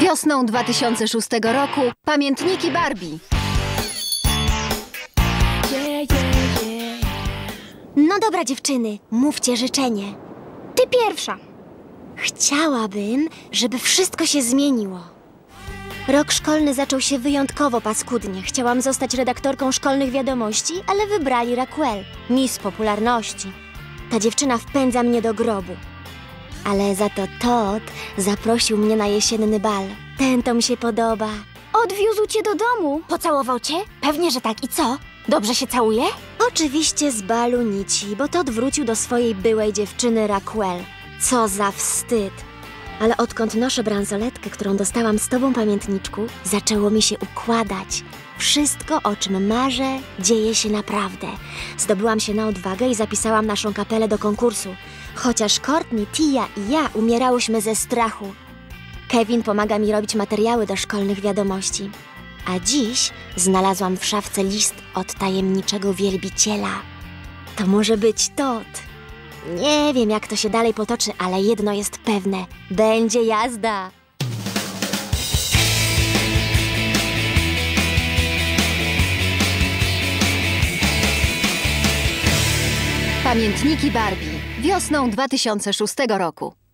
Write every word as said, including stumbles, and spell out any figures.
Wiosną dwa tysiące szóstego roku pamiętniki Barbie. No dobra, dziewczyny, mówcie życzenie. Ty pierwsza. Chciałabym, żeby wszystko się zmieniło. Rok szkolny zaczął się wyjątkowo paskudnie. Chciałam zostać redaktorką szkolnych wiadomości, ale wybrali Raquel, miss popularności. Ta dziewczyna wpędza mnie do grobu. Ale za to Todd zaprosił mnie na jesienny bal. Ten to mi się podoba. Odwiózł cię do domu. Pocałował cię? Pewnie, że tak. I co? Dobrze się całuje? Oczywiście z balu nici, bo Todd wrócił do swojej byłej dziewczyny Raquel. Co za wstyd. Ale odkąd noszę bransoletkę, którą dostałam z tobą, pamiętniczku, zaczęło mi się układać. Wszystko, o czym marzę, dzieje się naprawdę. Zdobyłam się na odwagę i zapisałam naszą kapelę do konkursu. Chociaż Courtney, Tia i ja umierałyśmy ze strachu. Kevin pomaga mi robić materiały do szkolnych wiadomości. A dziś znalazłam w szafce list od tajemniczego wielbiciela. To może być Todd. Nie wiem, jak to się dalej potoczy, ale jedno jest pewne. Będzie jazda. Pamiętniki Barbie. Wiosną dwa tysiące szóstego roku.